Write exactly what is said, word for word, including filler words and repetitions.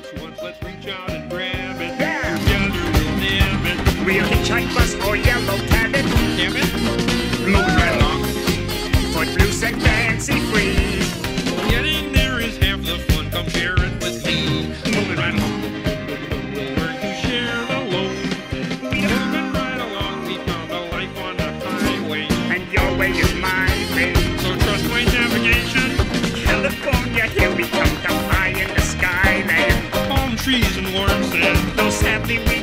this once, let's reach out and grab it. Yeah. Together we'll nab it. We'll hitchhike, bus, or yellow cabin. Damn it. Moving right along. Footloose and fancy free. Getting there is half the fun, come share it with me. Moving right along. We'll learn to share the load. Moving right along, we found a life on the highway. And your way is my way. So trust my navigation. California, here we come, up high in the skyland. Palm trees and warm sand. Those happy we